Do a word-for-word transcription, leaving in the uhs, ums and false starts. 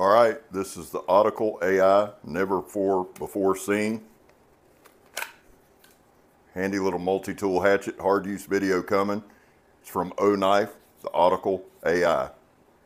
All right, this is the Optical A I, never before, before seen. Handy little multi-tool hatchet, hard use video coming. It's from OKNIFE, the Optical A I.